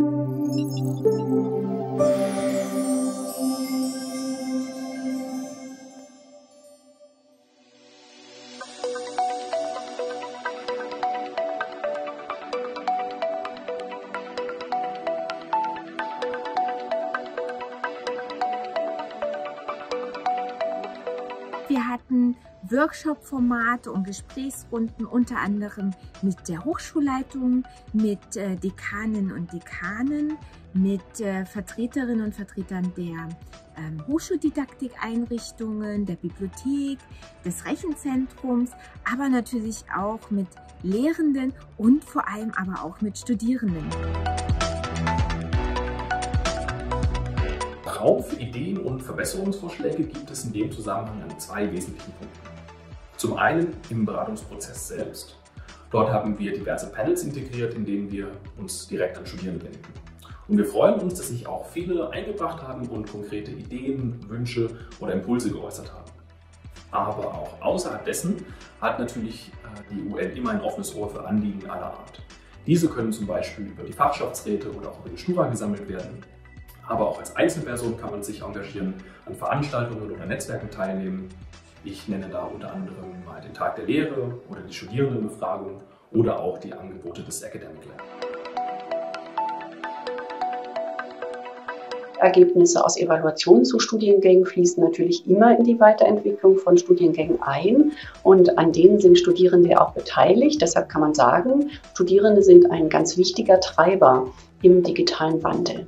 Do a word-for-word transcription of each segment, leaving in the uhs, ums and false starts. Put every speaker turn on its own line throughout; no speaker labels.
Wir hatten Workshop-Formate und Gesprächsrunden unter anderem mit der Hochschulleitung, mit äh, Dekanen und Dekanen, mit äh, Vertreterinnen und Vertretern der ähm, Hochschuldidaktikeinrichtungen, der Bibliothek, des Rechenzentrums, aber natürlich auch mit Lehrenden und vor allem aber auch mit Studierenden.
Raum für Ideen und Verbesserungsvorschläge gibt es in dem Zusammenhang an zwei wesentlichen Punkten. Zum einen im Beratungsprozess selbst. Dort haben wir diverse Panels integriert, in denen wir uns direkt an Studierende wenden. Und wir freuen uns, dass sich auch viele eingebracht haben und konkrete Ideen, Wünsche oder Impulse geäußert haben. Aber auch außerhalb dessen hat natürlich die U N immer ein offenes Ohr für Anliegen aller Art. Diese können zum Beispiel über die Fachschaftsräte oder auch über den Stura gesammelt werden. Aber auch als Einzelperson kann man sich engagieren, an Veranstaltungen oder Netzwerken teilnehmen. Ich nenne da unter anderem mal den Tag der Lehre oder die Studierendenbefragung oder auch die Angebote des Academic Lab.
Ergebnisse aus Evaluationen zu Studiengängen fließen natürlich immer in die Weiterentwicklung von Studiengängen ein und an denen sind Studierende auch beteiligt. Deshalb kann man sagen, Studierende sind ein ganz wichtiger Treiber im digitalen Wandel.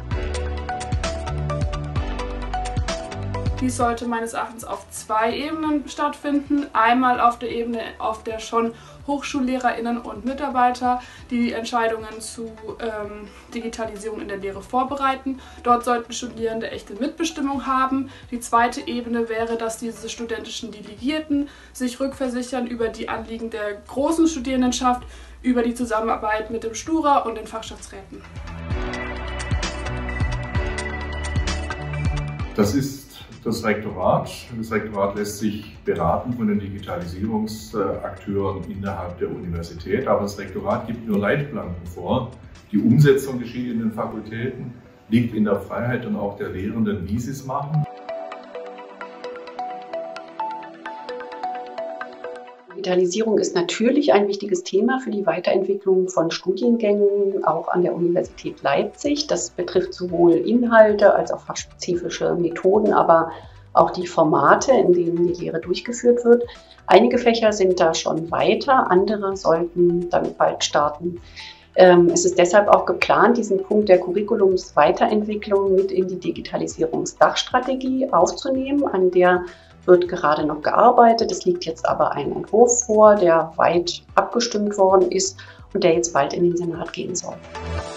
Dies sollte meines Erachtens auf zwei Ebenen stattfinden. Einmal auf der Ebene, auf der schon HochschullehrerInnen und Mitarbeiter die Entscheidungen zu ähm, Digitalisierung in der Lehre vorbereiten. Dort sollten Studierende echte Mitbestimmung haben. Die zweite Ebene wäre, dass diese studentischen Delegierten sich rückversichern über die Anliegen der großen Studierendenschaft, über die Zusammenarbeit mit dem Stura und den Fachschaftsräten.
Das ist das Rektorat. Das Rektorat lässt sich beraten von den Digitalisierungsakteuren innerhalb der Universität, aber das Rektorat gibt nur Leitplanken vor. Die Umsetzung geschieht in den Fakultäten, liegt in der Freiheit und auch der Lehrenden, wie sie es machen.
Digitalisierung ist natürlich ein wichtiges Thema für die Weiterentwicklung von Studiengängen, auch an der Universität Leipzig. Das betrifft sowohl Inhalte als auch fachspezifische Methoden, aber auch die Formate, in denen die Lehre durchgeführt wird. Einige Fächer sind da schon weiter, andere sollten damit bald starten. Es ist deshalb auch geplant, diesen Punkt der Curriculumsweiterentwicklung mit in die Digitalisierungsdachstrategie aufzunehmen, an der wird gerade noch gearbeitet. Es liegt jetzt aber ein Entwurf vor, der weit abgestimmt worden ist und der jetzt bald in den Senat gehen soll.